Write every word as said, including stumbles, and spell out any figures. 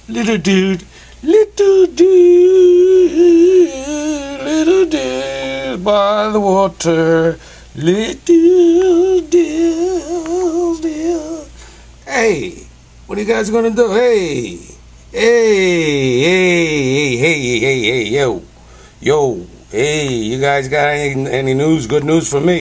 little dude, little dude, little dude by the water, little Dill, Dill. Hey, what are you guys gonna do? Hey, hey, hey, hey, hey, hey, hey, yo, yo, hey, you guys got any, any news? Good news for me?